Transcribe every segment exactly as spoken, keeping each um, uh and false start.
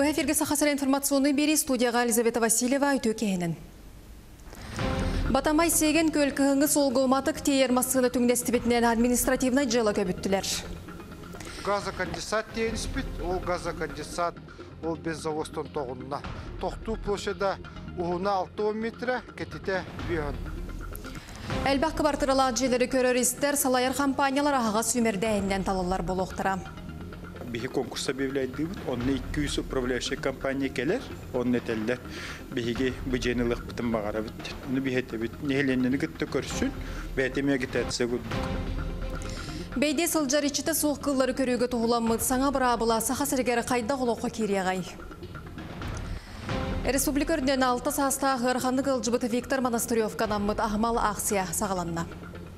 В эфирге сахасыра информационный бери студияға Елизавета Васильева өтө кейінін. Батамай сеген көлкіғыңы солғылматық тейер масыны түңнестібетінен административный жылы көбіттілер. Газоконденсат дейін спит, ол газоконденсат, ол бензовостон тоғынына. Тоқту площада уғына алты метр, кетете бүйін. Әлбақ қыбартырыла желері көрер істер салайыр компаниялар ағаға сүймердәйінден талылар болуқтыра. Бихи конкурс объявляет, он екі жүз управляющая компания келер, он нетеллер, бихиге бюджетных потом багара бит. Ну бихете бит, нехленнен гитте көрсүн, бәтеме гитәтсе гуддук. Бейде сылжар ичите суық кыллары көрүүгө туғуламмыд саңа бұрабыла сақасыргері қайда құлоққа кереғай. Республика өрден алты саста ғырғанды қылжыбыты Виктор Монастырев канаммыд Ахмал Ақсия сағаланна.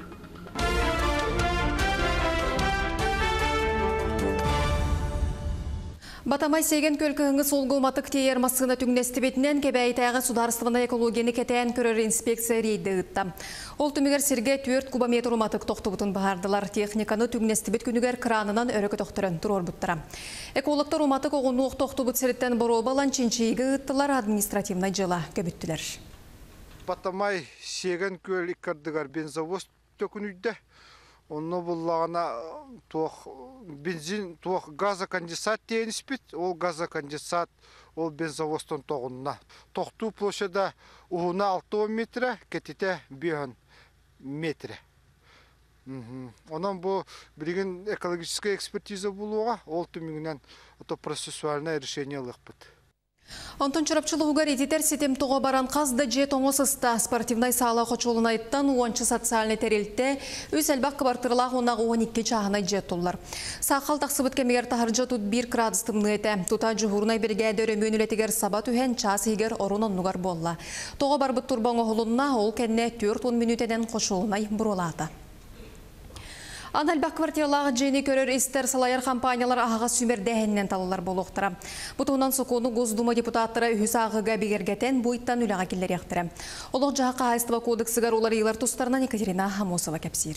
Батамай сеген көлкіғыңы солғылматық тейер масығына түңнестібетінен кебәйтәғі сударыстығына экологияны кетәйін көрер инспекция рейді ұтта. Ол түмігер сірге төрт кубометр уматық тоқты бұтын бағардылар. Техниканы түңнестібет күнігер кранынан өрікі тоқтырын тұрор бұттыра. Экологтар уматық оғынуық тоқты бұт сіріттен бұру балан чинчейгі ұттылар административнай жыла көбіттілер. Батамай сеген көл иккардығар бензовоз төкінүйді. Оны бұллағына бензин, газоконденсат дейін спит, ол газоконденсат, ол бензовостон тоғынына. Тоқту площада уғына алты метр, кетете бүйін метр. Онан бұл бірген экологическая экспертиза болуға, ол түмігінен процессуальное решение лық бұд. Антон Чарапчылығығар едетер сетем тоға баран қазды жет оңысыста спортивнай сағала қочолына айттан уанчы социальный тәрелтті өз әлбақ қыбартырылақ онағы он екі чағынай жет олар. Сақал тақсыбыт кемегер тахаржа тут бір градустымны еті. Тута жүғырнай бірге дөре мөнілетігер сабат үйен час егер орын оннығар болла. Тоға барбыт турбаңы ғылынна ол кәнне төрт-он минутеден қошолынай бұролады. Аналбақ квартиралағы жені көрер істер салайыр компаниялар ағаға сүмердәйіннен талылар болуқтыра. Бұтығынан соқуыны Госдума депутаттары үхіс ағыға бігергетен бұйттан үліға келер яқтыра. Олық жағақа айстыва кодексігар олар елар тұстарынан Екатерина Хамосова кәпсир.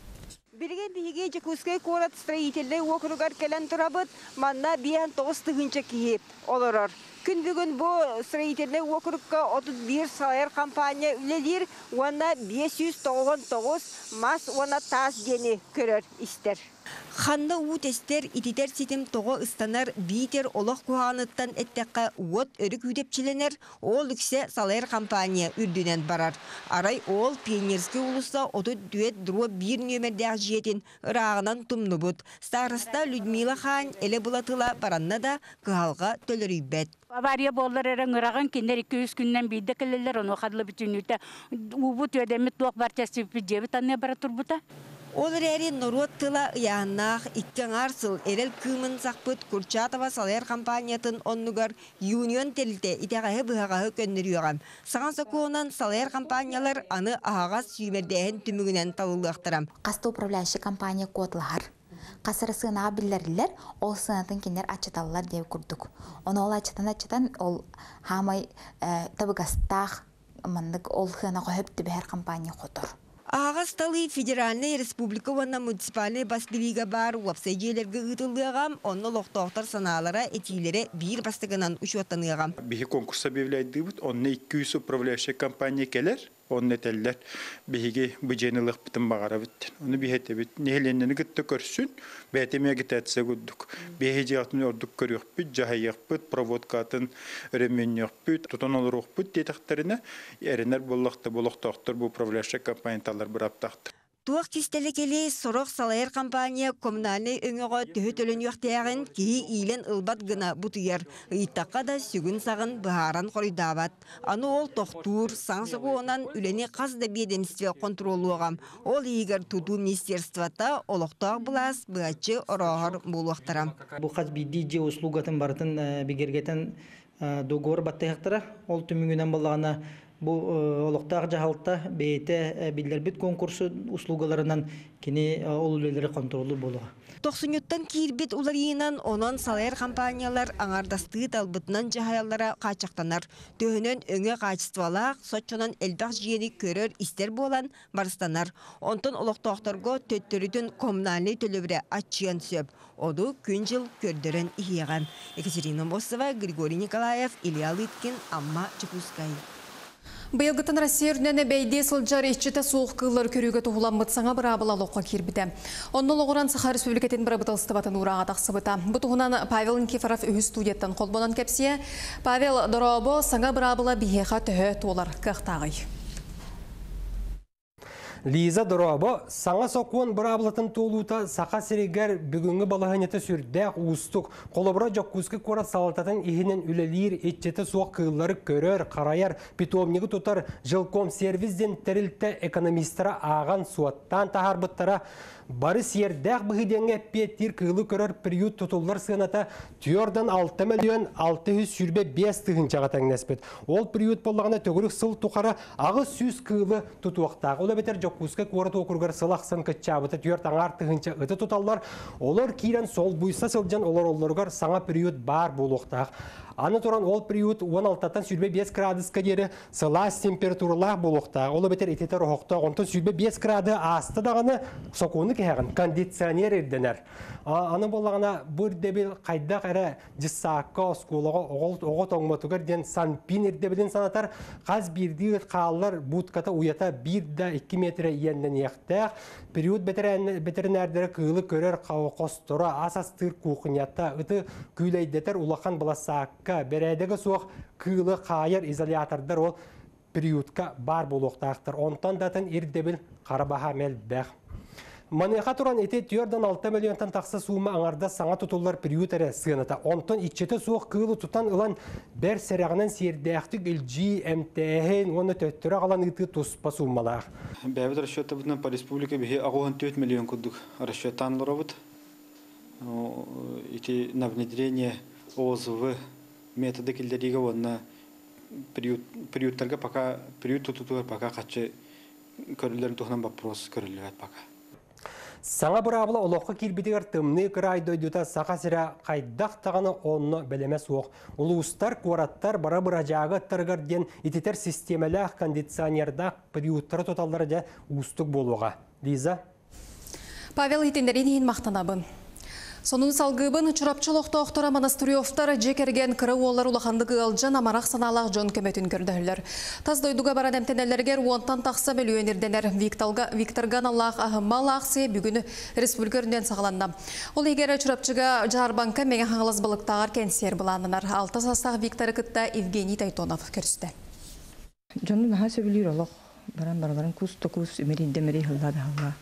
Бірген біге Жекускай корат строительный округар келен тұрабыт, манна биян тоғыз тұғынча кейіп оларар. Күн бүгін бұл строительный округка отыз бір салайыр компания үлелер, оны бес жүз тоғыз тоғыз мас оны тас дені көрер істер. Ханна уут эстер ититер сетим тоғы ыстанар битер олық куғаныттан әттәққа уот өрік үдепчіленер, ол үксе салайыр компания үрдінен барар. Арай ол пионерский улыса оты дуэт друа бір нөмердәқ жетін ұрағынан тұмны бұд. Старыста Людмила хан әлі бұлатыла баранна да қығалға төлір үйбәт. Авария боллар әрін ұраған кендер екі жүз күннен бейді кілелер, оны қадылы бүтін өте. Убут өдемет тоқ партиясы жебі танне бара тұрбыта. Ол рәри нұрот тыла ұяғынақ иккен арсыл әрел күмін сақпыт Курчатова салайыр компаниятын оннығар юнион тәліте итәғағы бұғағы көннір үйіған. Саған соқуынан салайыр компаниялар аны ағағас сүймердәйін түмігінен талылықтырам. Қасты управляющий компания кодлығар. Қасыры сығынаға білдерлер, ол сығынатын кендер ачыталылар деп күрдік. Оны ол ачытан-ачытан ол хамай табығастақ мандық ол сығынаға хөпті бәр компания қотыр. Ағас талы Федеральный Республика ванна муниципальный басбилига бар уапсай жерлерге ұтылығам, оны лоқтоқтар саналара этилері бір бастығынан ұшуаттанығам. Бихи конкурс объявляет, он екі жүз управляющая компания келер, он нетеллер, бихиге бюджетных потом багара бит. Оны бихете бит, нехленнен гитте көрсүн, бәтеме гитәтсе гуддук. Бихи жиятын ордук көрүк бит, жахайық бит, проводкатын өременек бит, тутан олырук бит детектеріне, еренер боллақты болуқтақтыр бұл управляющая компаниялар бір аптақтыр. Туақ тестелі келі сұрық салайыр компания коммунальный өңіға түхі төлін өқтеғін кейі илен ұлбат гына бұтыер. Иттаққа да сүгін сағын бұхаран қоридабат. Аны ол тоқтур, саңсығы онан үлені қазда бедемстве контролуғам. Ол егер тұту министерствата олықтақ бұлас бұғачы ұрағыр болуқтарам. Бұл қаз бейді же услугатын бартын бігергетін доғыр баттайықтыра. Ол түмігінен болағына бу олоқтақ жағалта бейте билербит конкурсы услугаларынан кини ол үлелері контролы болуға. Тоқсынюттан кирбит уларыйынан онон салайыр компаниялар аңардасты талбытынан жахаялара қачақтанар. Төхінен өңі қачествалақ, сотчонан элбақ жиені көрер истер болан барыстанар. Онтон олықтақтарго төттөрүтін коммунальный төлөбірі атчыян сөп. Оду күн жыл көрдірін ихияган. Екатерина Мосова, Григорий Николаев, Илья Лыткин, Амма Чепускай. Быйылгытын Россия үрнені бәйде сылжар ешчеті суық кыллар көрігі тұғылан мұтсаңа бір абыла лоққа кербіді. Онны лоғыран Саха Республикатын бір бұтылысты батын ұраға тақсыбыта. Бұтығынан Павел Никифоров үхіз студияттан қолбонан кәпсия. Павел Доробо саңа бір абыла бейеға түхі толар қықтағый. Лиза Доробо саңа соқуын бір абылатын толуыта сақа серегер бүгінгі балағанеті сүрдәқ ұстық. Қолыбыра жоққызғы қорат салататын ихінен үлелер етчеті суық қыллары көрер, қарайар, питомнигі тұтар жылком сервизден тәрілті экономистера аған суаттан тахарбыттара бары сердәқ бұғыденге петтер қылы көрер приют тұтылар сығыната түйордан алты миллион алты жүз сүрбе бес тұғынчаға тәңнеспет. Ол приют болағына төгірік сыл тұқара ағы сүз қылы тұтуақтағы. Ола бетер жоққызғы қорат оқырғар сылақсын күтчабыты түйор таңар тұғынча ұты тұталар. Олар кейрен сол бұйса сылжан олар оларғар саңа приют бар болуқтақ. Аны туран ол приют он алтыдан сүрбе бес градуска дері сылас температуралар болуқта. Олы бетер ететер оқта. Онтан сүрбе бес градус асты дағаны соқуыны кәғін кондиционер ерденер. Аны болағына бір дебіл қайдақ әрі жиссаққа осколығы оғыт оңматығыр ден санпин ердебілін санатар. Қаз бірді қалылар бұтката уята бір да екі метрі енден еқтәқ. Период бетерінәрдері қылы көрер қостыра асастыр қуқынятта ұты күйлейдетер улақан баласаққа бәрәдегі суық қылы қайыр изолятордар ол периодқа бар болуқтақтыр. Онтан датын ердебіл қарабаға мәл бәқ. Манеха туран эти түйордан алты миллионтан тақсы суыма аңарда саңа тұтулар период әрі сығыната. Онтан итчеті суық қылы тұтан ұлан бәр сәріғынан сердәқтік үлжи, әмтәхен, оны төттірі қалан ұты тұспа суымалар. Бәбіт расчетта бұтынан по республика бейе ағуған төрт миллион күдік расчеттан лұра Эти на внедрение ОЗВ методы келдеріге онына периодтарға пока период тұтутуға пока қатшы көрілерін тұғынан вопрос көрілер пока. Саңа бір абыла олыққа келбедігер тымны қырай дойдута сақа сірі қайдақ тағаны онны бәлеме суық. Улуыстар, қуараттар, бара-бұра жағы тұрғыр ден ететер системелі кондиционерда периодтары тоталары да ұстық болуға. Лиза? Павел етендерін ең мақтанабын. Сонун салгыбын чурапчылықты оқтора монастырёвтар жекерген кыры олар улахандығы алжан амарақ саналақ жон көметін көрділер. Таз дойдуға баран әмтенелергер уонтан тақса бөлуенерденер Викторган Аллах ағымал ақсы бүгіні республикөрінден сағаланды. Ол егері чурапчыға жарбанка меге хаңылыз балықтағар кәнсер бұланынар. Алты састағы Викторы күтті Евгений Тайтонов көрісті. Жоны наға сөбілер олық. Баран-баран күз-тұқыз үмерейді-мәрей хыллады хылла.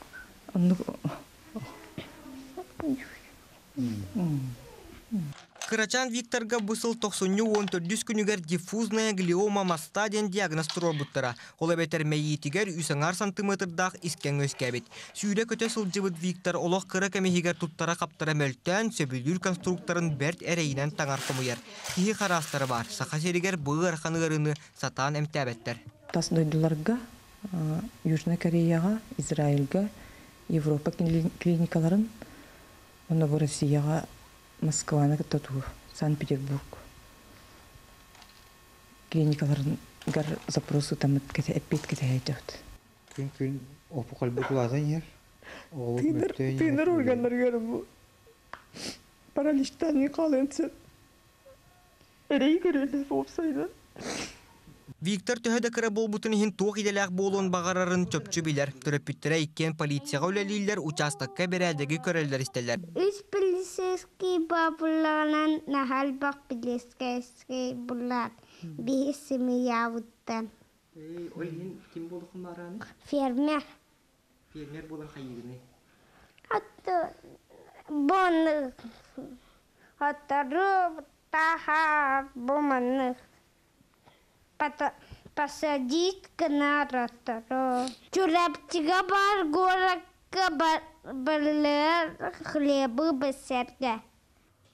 Кырачан Викторга бысыл тоқсынны он төрт күнігер диффузная глиома маста ден диагноз тұрор бұттыра. Ол әбетер мәйетігер үсіңар сантиметрдақ искен өскәбет. Сүйре көте сылжыбыт Виктор олық кыры кәмехігер тұттара қаптыра мөлттен сөбілдір конструкторын бәрт әрейінен таңар қомыяр. Кихи қарастары бар. Сақа серігер бұғыр қанығырыны сатан әмтәбеттер. Тас дойдыларға, Южный Кореяға, Израильға, Европа клиникаларын, оны бұл Россияға, Москваны тұту, Санкт-Петербург. Клиникаларын ғар запросы тамыт кәте әппет кәте әйтіғді. Күн-күн опы қалбы құлазан ер? Түйінер органдар көрім бұл. Паралиштаны қалынсын. Әрей көрілі болсайды. Виктор төһөдө кыра болбутун хин туох иделек болуун багарарын чөпчү билер. Төрөпүттөрө иккен полицияга үлелилер участокка берәдеги көрөлдөр истелер. Үс полицейский бабуларынан нахалбак полицейский булар. Бихи семьявуттан. Ой, хин ким болуқын бараны? Фермер. Фермер болар хайыгыны? Атты боны. Аттары таха боманы. Посадить на ротару. Чурапчига бар горакка бар хлебы бесерге.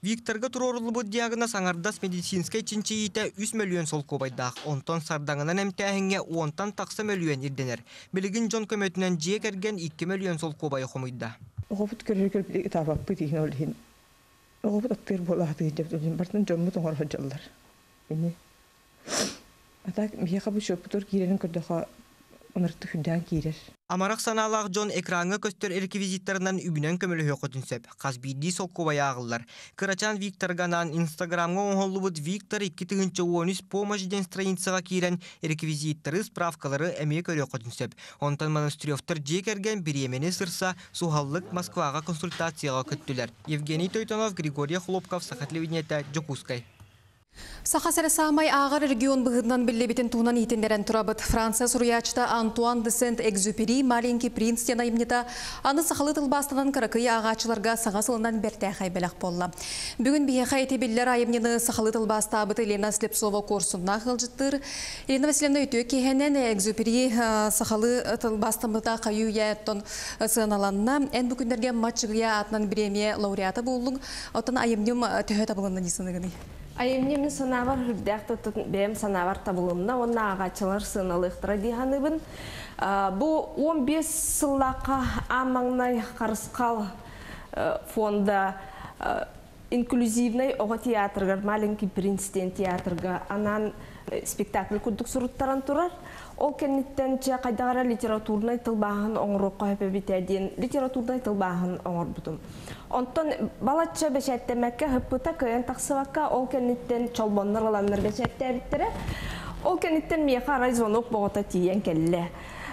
Викторга турорулу диагноз аңардас медицинскай чинчиите үч миллион сол кобайдақ. Онтон сардаңынан эмтәһиңе онтан тақсы миллион ирденер. Билигин жон көмөтүнөн жие керген iki миллион сол кобай хомуйда. Оғыпыт көрер көріп табаппы дейін олығын. Оғыпыт аттыр болақты деп дөлін. Бартын жоммут оңыр ходжалар. Мені. Атак мияқа бұл шөпітор киренің көрдіға оныртты хүдден кирер. Амарақ саналақ жон экранға көстер реквизиттарынан үбінен көмілі хөкөтінсөп. Қазбейді сол кобай ағылар. Кырачан Викторганан инстаграмға оңғолубыд Виктор iki тыгынчы он үч помощь ден страницаға кирен реквизиттары справкалары әме көрі өкөтінсөп. Онтан монастыревтар жекерген бір емені сырса Сухаллык Москваға консультацияға көттілер. Евгений Тойтонов, Григорий Хлопков, Сахатлевинета, Джокускай. Сахасары самай ағыр регион бұғыдынан білебетін туынан етіндерін тұрабыд. Франция сұруячта Антуан де Сент-Экзюпери «Маленький принц» тен айымнета аны сақалы тылбастынан қырықый ағачыларға сағасылынан бәрті қайбелақ болла. Бүгін бейеқа етебелер айымнені сақалы тылбаста абыты Елена Слепцова курсунна қылжыттыр. Елена Васильевна өтіе кейхенен Экзюпери сақалы тылбастамыта қаю яттон сығаналанына ән бүкіндерге матчығыя атынан премия лауреаты болуң. Отын айымнем төхі табылында несінігіні. Айымне мен санавар хүрдәқті бәйім санавар табылымна, онна ағачылар сыналықтыра дейханыбын. Бұл он бес сыллақа амаңнай қарысқал фонда инклюзивнай оға театрғар, «Маленький принцтен» театрға анан спектакль күрдік сұруттаран тұрар. Ол кәнеттен че қайдағара литературнай тылбағын оңырыққа өпі бітәден литературнай тылбағын оңыр бұдым. Онтон балатша бәшәттемәкке хөппіта көйен тақсываққа ол кәнеттен чолбоннар оланнар бәшәтті әбіттірі. Ол кәнеттен меқа райзонық боғыта тиен кәлі.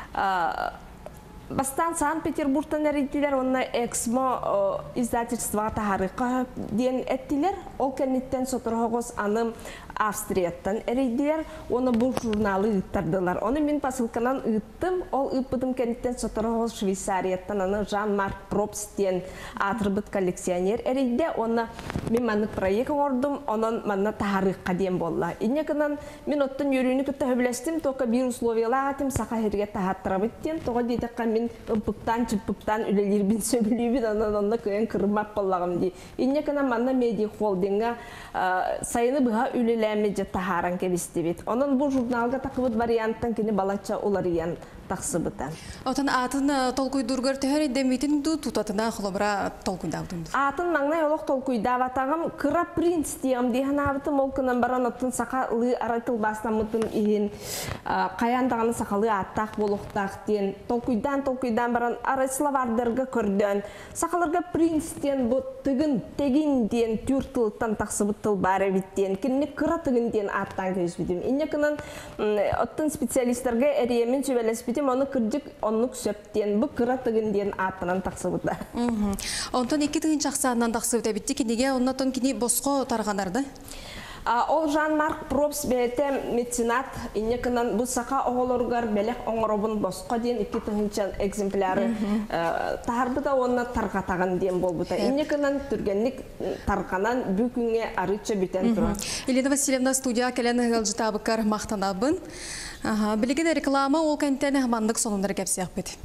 Бастан Санкт-Петербургтан әрейділер, онна Эксмо издательствоға тахарыққа ден әттілер. Ол кәнеттен сотырғыз аным Австрияттан әрейділер, оны бұл журналы ұйттардылар. Оны мен посылканан ұйттым, ол ұйпыдым кәнеттен сотырғыз Швейцарияттан аны Жан-Марк Пробстен атырбыт коллекционер әрейді. Оны мен маны проект ордым, онын маны тахарыққа ден болла. Инекінен мен оттын үйріні күтті хөбілестім, тоқа бір условиялар атым, сақа herге тахаттырабыттен, тоға дейдіққа мен ұмпықтан, чүппықтан үлелербін сөбілебін, онын онына көйен кырмап боллағым дей. Инекінен маны медиа холдинга сайыны бұға үлеләме же тахаран кебістебет. Onun bu jurnalga takıbıt varianttan kini balatça olariyan taqsıbıtan. Otan atın tolkuydurgar töhөр edemiten du tutatına xolobra tolkuydavdın. Atın mangna olaq tolkuydavатагым Kıra Prince diyam dihan abıtım olkınan baran otun sakalı aratıl basnamıtın ihin qayandağını sakalı attaq boluqtaq diyen tolkuydan tolkuydan baran araslavardarga kördön. Sakalarga Prince diyen bu tıgın tegin diyen türtılıktan taqsıbıtıl bari bitten. Kinni Kıra tıgın diyen attan gözbidim. İnekinin otun spesialistlerge eriyemin süvelesbidim onu kırcık onluk söpten bu Kıra tıgın diyen attan taqsıbıtlar. Ondan iki tıgın çaqsağından taqsıbıta bitti kinige ondan kini bosqo tarğanardı. Ол Жан-Марк Пробс бәйті меценат, инекінен бұл сақа оғылырғар бәлек оңырабын босқа дейін екі тұхынчан экземпляры тағарбы да онына тарғатаған дейін бол бұта. Инекінен түргенлік тарғанан бүкінге арыча бітен тұрар. Елена Васильевна студия кәлені ғылжыта бұқар мақтанабын. Білеген реклама ол кәнттен ғамандық сонындар кәпсияқ бет.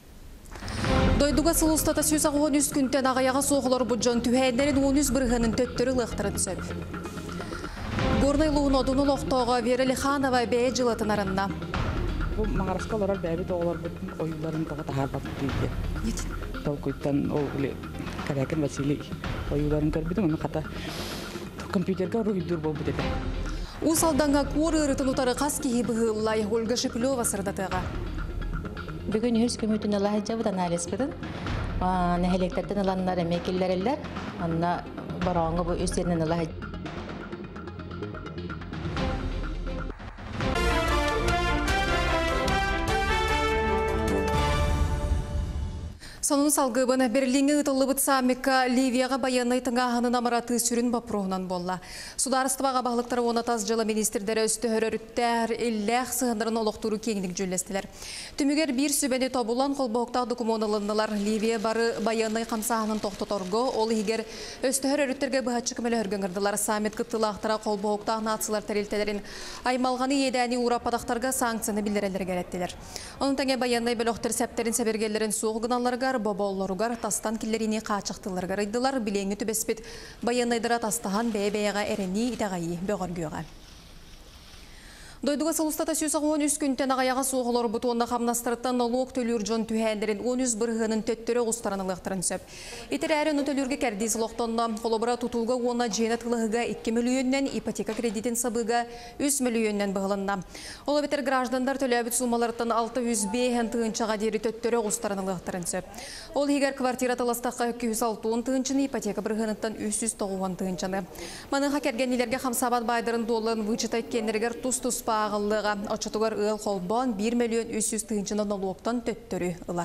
Дойдуға сылыстата сөз ағуын үз күнтен ағаяға соғылар бұджан түхәйдерін он үз бірғының төттірі лықтырын сөп. Горный луын одуны лоқтоға Верели Ханова бәе жылатын арында. Бұл мағарасқа олар бәбі тоғылар бұтын ойыларын тоға тағар бақыт дейді. Толкуйттан ол кәрәкін Василий ойыларын көрбеді, оны қата компьютерға рүйдір бол бұдеді. Усалданға көрі ұрытын ұтары қас кейі бұғылай Ольга Шипилова сырдатыға. Бүгін үрс көмітін ұлағы жабыд анализ бұдын. Нәхелектерден ұланлар әмекелер әлдер. Анна барауыңға бұл өстерінен ұлағы. Сонун салгыбын Берлинге ытылыбыт саммикка Ливияға баянай тыңағанын амараты сүрін бапроғынан болла. Сударыстываға бағлықтары оны таз жылы министрдері өстіғір өріттер, илләқ сығындырын олықтыру кеңдік жүлестілер. Түмігер бір сүбәне тобулан қолбоқтақ документалындылар Ливия бары баянай қамсағанын тоқтоторғы, ол егер өстіғір өріттерге бұғатшы күмелі өргіңірділар. Саммит қыттылақтыра қолбоқтақ нациялар тәрелтелерін аймалғаны едәні Урападақтарға санкцияны білдірелер кәреттілер. Оның тәңе баянай бөліқтір сәптерін сәбергелерін соғығыналарға боболлоругар тастан киллерини качыктыларга райдылар билеңи түбеспит баянайдыра тастахан бәйбәйга эрени итагайы бөгөргөга. Дойдуга сылыстата сүйсақ он үс күнтен ағаяға соғылыр бұтуында қамнастырыттан налог төлүр жон түйәлдерін он үс бірғының төттірі ұстаранылықтырын сөп. Итер әрін төлүрге кәрдейс лоқтонда қолыбыра тұтуға оны жейнат қылығыға екі миллионнен, ипотека кредитін сабыға үш миллионнен бұғылында. Олы бетер граждандар төләбіт сумаларыттан алты жүз бейін тығыншаға дері төттірі ұстаранылықтырын сөп. Ол егер квартира таластаққа екі жүз алты тығыншыны, ипотека бірғынықтан үш жүз тоғыз тығыншыны. Маныға кәргенелерге қамсабат байдырын долын вычытай кенергер тұс-тұс Ағылыға очатугар ыл қолбан бір миллион үш жүз тығыншыны налогтан төттөрі ылар.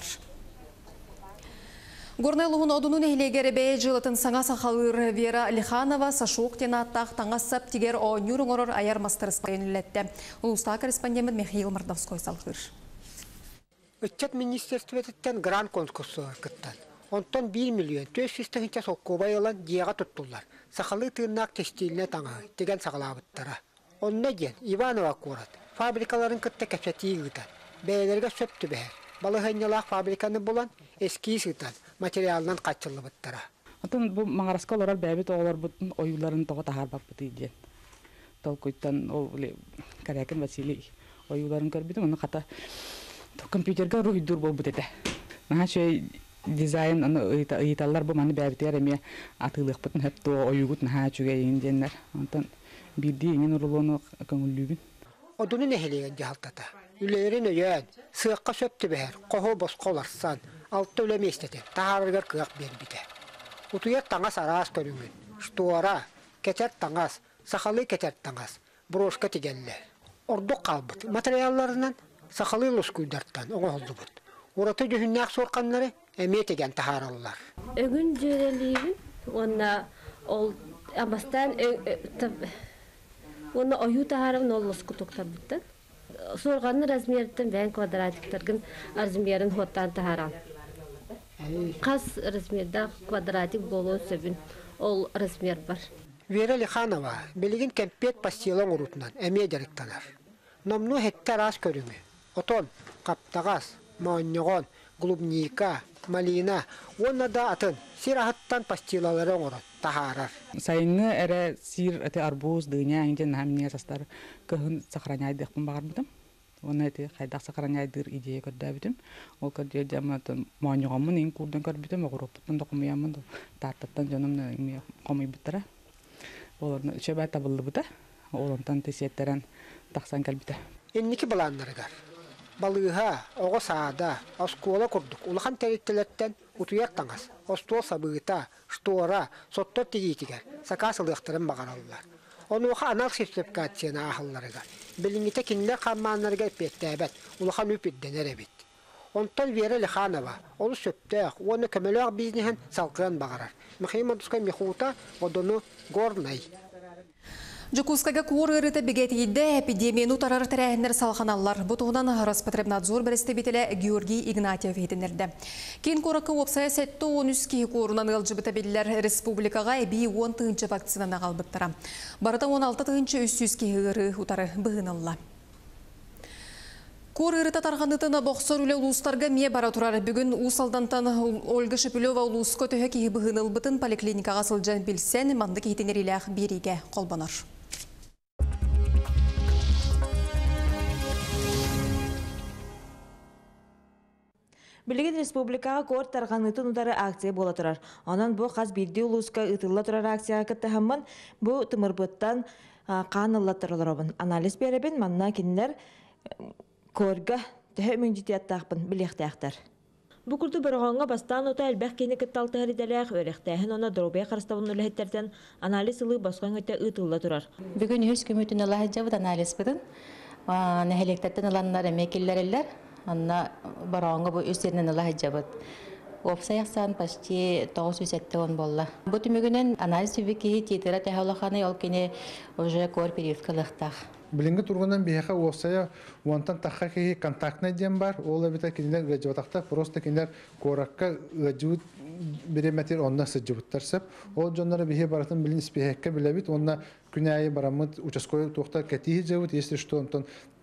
Горнайлығын одунун эхлегері бәй жылытын саңа сақалыр Вера Лиханова сашуық тенаттақ таңасап тигер оңюрың орыр аяр мастырыс байынылетті. Улуста корреспондент Михаил Мордовской салғыр. Үтчет министерстветтен грант конкурсы кыттан. Онтон бір миллион төрт жүз тығынша соққубай олан дияға тұттылар. Сақалы тырнақ тестиліне таңа деген сақалабыттара. Онна ген Иванова курат. Фабрикаларын кытта кәпсәтии гытан. Бәйләргә сөптү бәһәр. Балыһыннялах фабриканы булан эски сытан материалдан качылы быттара. Атын бу маңараска олар бәбит олар бутын оюларын тога тахар бак быты диен. Толкуйттан ол Каракин Василий оюларын көрбүдүм, аны ката компьютерге руйдур болбут эте. Мага шей дизайн аны ыйталлар бу маны бәбитер эме атылык бутын хепто оюгут наха чуге инденнер. Антан Бирди еңен урулуну көңүллүбүн. Одунун эхелеген жалтата. Үлерин өйөн, сыакка сөптү бәһәр, кохо босқоларсан, алты өлем естете, тахарыгар кыак бербите. Утуят таңас арас көрүнгүн. Штуара, кетер таңас, сахалы кетер таңас, брошка тигелле. Ордук калбыт, материалларынан сахалы лоскуйдартан оңолдубут. Ураты жөһүннәк сорканнары эме теген тахараллар. Өгүн жөрелибин, онна ол абастан Оны ою тахарым ноллос кутуктар биттен. Сорганны размерден бән квадратиктаргын размерин хоттан тахарам. Қас размерда квадратик болуын сөбін ол размер бар. Вера Лиханова белеген кемпет пастилон урутунан әме деректанар. Номну хеттер аз көріңі. Отон, қаптағас, маоннеғон, клубника, малина, онна да атын сирахаттан пастилаларын урут тахарар. Сайыны әрі сир әте арбуз, дыня, әңден әміне састар көхін сақыраняйдық бұн бағар бұдым. Оны әте қайдақ сақыраняйдыр идея көрді әбітім. Ол көрді әдемін маоннеғамын ең көрден көр бітім, оғырып бұттын доқымыямын, тартаттан жонымны қомай бұттыра. Оларны үші бәй табылды бұта, олантан тесеттерін тақсан кәлбіті. Еннекі баланларығар. Балыға, оғы саада, оскуола құрдық. Улахан тәреттелеттен утуяр таңас. Остуол сабыгыта, штуора, соттор тегейтігер. Сакасылықтырын бағаралылар. Оны оға анал сертификацияна ағылларыға. Біліңгіте кенілер қамманларыға өпетті әбәт. Улахан өпетденер әбет. Онтан Вера Лиханова, оны сөптәқ, оны көмеліғ бизнесін салқыран бағарар. Михаил Мордовской мехута, одону горнай. Жукускага кур ырыты бегетейді эпидемияну тарар тәрәхінер салханалар. Бұтуғынан Роспотребнадзор бірісті бетілі Георгий Игнатьев етінерді. Кен қорақы опсая сәтті он үс кей қорынан ылжы бітабелілер республикаға әбей он тығынчы вакцинаны қалбыттыра. Барыта он алты тығынчы үс жүз кей ыры ұтары бұғынылла. Кор ырыта тарғандытына боқсор үлі ұлыстарға ме бара тұрар. Бүгін ұсалдантан Ольга Шепелева ұлысқа төһі кейі бұғыныл бұтын поликлиникаға сылжан білсен, манды кейтенер иләқ береге қолбанар. Билеген республикаға кор тарғанытын ұдары акция бола тұрар. Онан бұл қаз бірді ұлысқа ұтылла тұрар акцияға кіттіғамын, бұл тұмырбыттан қанылла тұраларабын. Анализ беребін, манна кенілер корға түхі мүндетияттақпын білектіяқтар. Бұқырды бірғанға бастан ота әлбәқ кені кітталты әріделәқ өректәхін оны дұрубай қарыстауын үліхеттерден анализ ұлы басқан өте ұтылла тұрар. Бүгін үз көметін ұлағы жабыд анализ бұдын. Нәхелектерден ұланлар әмекеллерілер. Анна бараңга бу үстернен ала хажабыт. Опсаяқсан почти тоғыз жүз сәтті он болла. Бу түмігінен анализ түбікі тетері тәхәулақаны ол кені уже кор период қылықтақ. Билинги тургунан бияха опсая уантан таққа кеги контактный дем бар. Ол әбіта кенілер ғажуатақта просто кенілер кораққа ғажуат береметер онна сәджібіттер сәп. Ол жонлары бихе баратын білін іспехекке біләбіт. Онна күнәйі барамыд участкой тоқта кәтихи жәбіт. Если что, онтан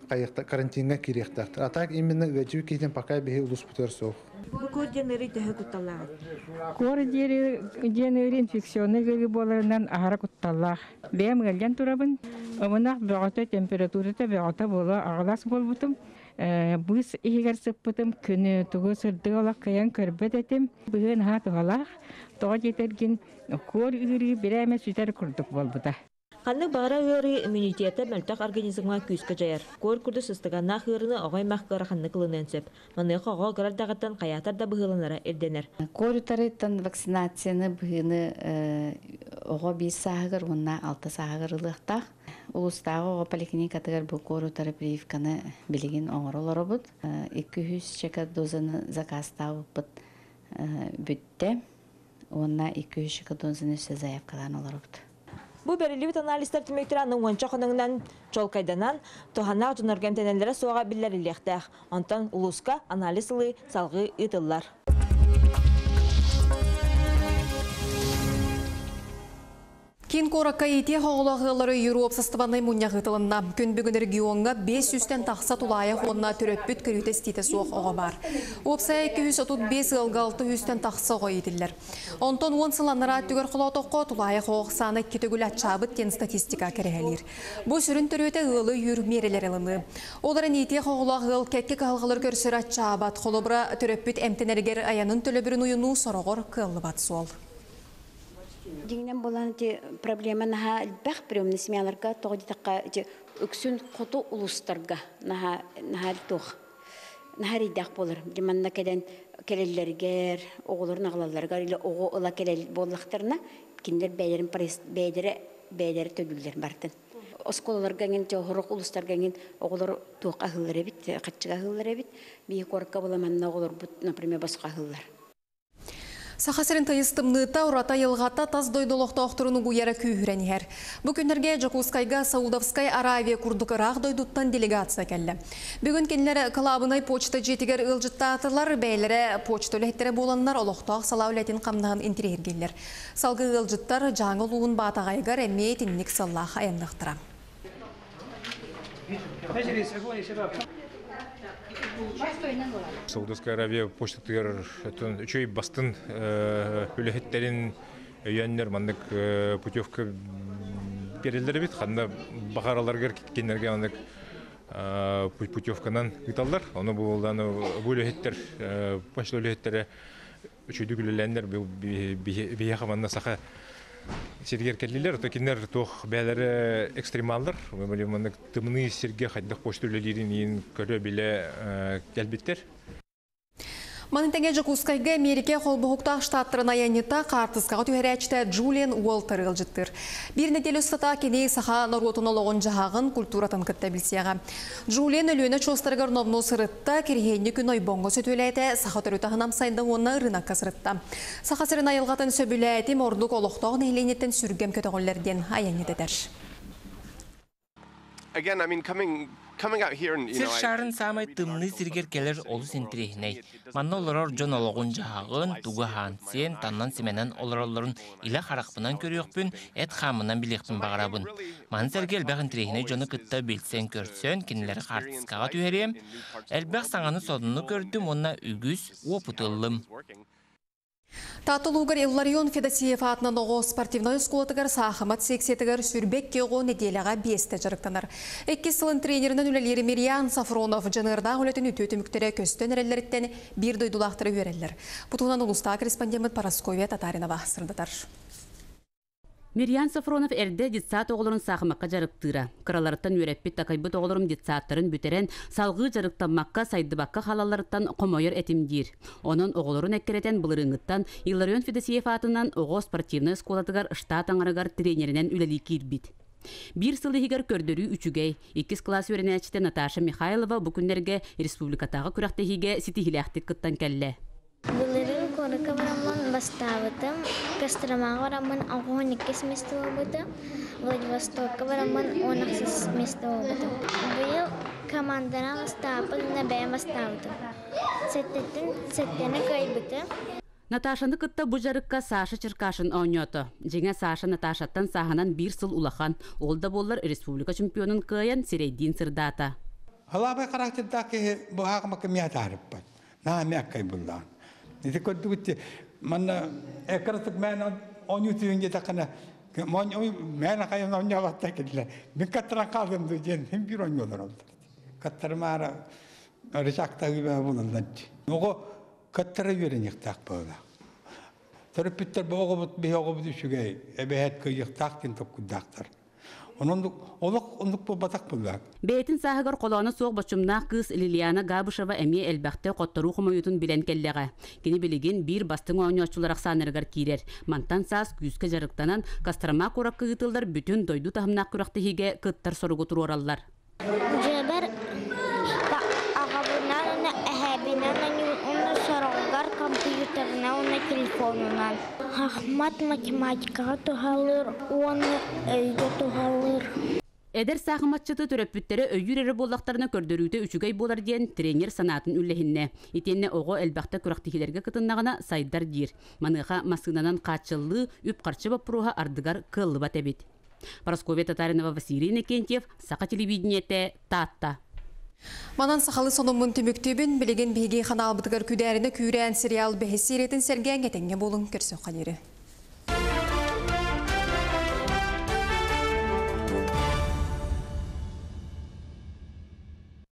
карантинга кирехтар. А так именно гачу китен пока бе улус бутер сох. Бу координери тәһә кутталлар. Координери генери инфекционный гыгы боларынан ахара кутталлар. Бем гелген турабын. Омына бөгөтө температурата бөгөтө бола аглас болбутум. Бус игер сыппытым күнү тугу сырдыгала каян көрбөт этим. Бүгүн ха тугалах. Тоо жетерген кор үйрү биреме сүтер курдук болбута. Ханны бара үйрү иммунитеті мөлтақ организмға күйскі жайар. Кор күрді сыстығанна хырыны оғай маққары ханны қылын әнсіп. Манығы оға ғырардағыттан қаятар да бұғылынара ерденер. Кор утарыттан вакцинацияны бұғыны оға бес сағығыр, онна алты сағығыр ылықтақ. Улыстағы оға поликлиникатығыр бұл кор утары прививканы білеген оңыр олары бұд. екі жүз шека дозаны заказтағы бұд бүтті. Онна екі жүз шека дозаны өсе заявкалан олары бұд. Бу берилибит анализтер тимектираның уанча қоныңнан чолкайданан тухана тунарган тенеллere суага биллер илехтах. Онтан улуска анализлы салгы ытыллар. Кин коракка ите хоғылағылары Европ састыванай мұнияғытылынна. Күн бүгін регионға бес жүзден тақса тулая қонна түрөппіт көріті ститі соқ оға бар. Опсая екі жүз отыз бес ылғы алты жүзден тақса ғой еділер. Онтон он сыланыра түгір құлатоққа тулая қоғ саны кетігіл атшабыт кен статистика кәрігелер. Бұл сүрін түрөті ғылы үйір мерелер ылыны. Оларын ите хоғылағыл кәкке қалғылыр көрсір атшабат қолыбыра түрөппіт әмтенергер аянын төлөбірін ұйыну сорағыр қылы бат сол. Дигнен болан те проблема наха бах приемный семьяларга тоғди такка те өксүн кото улустарга наха наха тох наха ридак болар. Диманна кеден келеллергер оголорун аглаларга или ого ыла келел боллактарына киндер бәйлерин пресс бәйлере бәйлере төгүллер бартын. Осколаларга ген те хорок улустарга ген оголор тох ахыллары бит, каччыга ахыллары бит. Би корка боламанна оголор бут, например, баска ахыллар. Сахасырын тайыстымныта урата елғата таз дойдолоқта оқтырыны бұяра күйіренер. Бүкіндерге Жакускайга Саудовскай Аравия күрдік рақ дойдуттан делегация кәлі. Бүгін кенлері калабынай почта жетігер ұлжытта атылар, бәйлері почта өлеттері боланлар олықтақ сала өлетін қамнағын интерергелер. Салғы ұлжыттар жаңыл ұлын батағайғар әмейт иннік саллақ аяндықтыра. Саудовская Аравия почтатыр үчөй бастын үлехеттерин өйөннер мандык путевка берилдер бит. Ханда бахараларга кеткендерге мандык путевканан ыталдар. Оны булдан бу үлехеттер почта үлехеттери үчөйдү үлелендер бие хаманда саха сергер келлилер, токинер тох бәләре экстремалдар. Мөмәлемәнек тымны серге хаддах почта үлелерин ин көрө биле келбиттер. Манынтәңе Жакускайга Америка холбухукта штаттарына янита картыскаға түйәрәчті Джулиан Уолтер ылжыттыр. Bir неделю стата кене саха наротуна лоғын жағағын культуратан кітті білсеға. Джулиан өліні чостарғар новно сырытта керегені күн ойбонғы сөтөләйті саха түрітағын амсайында онына рынаққа сырытта. Саха сырын айылғатын сөбіләйті мордық олықтағын еленеттен сүргем көтіғолерден аянетедер. Again, I mean, coming coming out here and you know, Сир шарын самай тымны сиргер келер олус интерехней. Манна олорор жон ологун жаагын, тугу хансен, таннан семенен олоролорун ила харакпынан көрөкпүн, эт хамынан билекпин багарабын. Ман сергел бак интерехней жону кытта билсен көрсөн, кинилери картыскага түйерем. Элбек саңаны содуну көрдүм, онна үгүз опутыллым. Татылугар Илларион Федосиев атынан оғы спортивной сколатығар сақымат сексетігар сүрбек кеғо неделяға бесті жарықтанар. Екі сылын тренерінің үлелері Мириан Сафронов жанырда үлетін үтөті мүктері көстен әрелеріттен бір дойдулақтыры өрелер. Бұтуынан ұлыста корреспондент Парасковия Татаринова сырдатар. Мириан Сафронов әрді детсат оғылырын сақымаққа жарықтыра. Қыраларыттан өреппет тақайбыт оғылырым детсаттарын бүтерен салғы жарықтанмаққа сайдыбаққа қалаларыттан қомойыр әтімдер. Оның оғылырын әккеретен бұлырыңыттан Илларион Федосиев атынан оғы спортивны сколатығар штат аңырығар тренерінен үлелі кербет. Bir сылы хигер көрдөрү үчүгей, иккис класс өренәчте Наташа Михайлова бүкүннерге республикатағы күрәқтехиге ситихиләхтік кыттан кәлле. Бұлырын көрікі барамын бастауытым, Костромаға барамын он екі место болбыты, Владивостокқа барамын он алты место болбыты. Бұл командана бастауыты, нәбәйін бастауыты. Сәттені көйбіті. Наташаны кытта бу жарыкка Саша Черкашин ойнёты. Жеңе Саша Наташаттан саханан bir сыл улахан. Ол да боллар республика чемпионын кыян Серейдин сырдата. Халабай характер ке бахама кемия тарып. На мяккай булдан. Ити көдүгүтти манна экратык мен он ютүнгө такана мон ой мен кайын он яватта келе. Мен каттыран калдым деген hem bir on yollar oldu. Kattırmara rıçakta gibi bulundu. Oğu kattırı yürüyecek böyle. Törpütler bu oğu bir oğu bir düşüge. Ebehet kıyık taktın tokuddaktır. Onun oluk onluk bu batak bulak. Beytin sahıgar kolağına soğuk başımna kız Liliana Gabışeva emiye elbette qottarı xumayutun bilen kelleğe. Kini biligin bir bastın oynuyorçularak sanırgar kirer. Mantan saz güzke jarıktanan kastırma korak kıyıtıllar bütün doydu tahımnak kurakta hige kıttar sorugu turu orallar. Jeber ağabeyler ona ehebinden onu sorarlar kompüterine ona telefonundan. Ahmet matematika tuhalır, onu öyle tuhalır. Eder sağımatçıtı töröpüttere öyyüreri bollaktarına kördörüyte üçügey bolar diyen trener sanatın üllehinne. İtenne oğu elbaqta kuraktikilerge kıtınnağına saydar dir. Manıqa masınanan qaçıllığı üp qarçı bapruha ardıgar kıllı batebit. Paraskovia Tatarinova, Vasirina Kentyev, Saqa televidениете, Tatta. Манан сақалы сонымын түміктебін білеген бейге қанал бұтығыр күдәріні күйрән сериал бәхесереtin sergen getenge bolun kerso qadiri.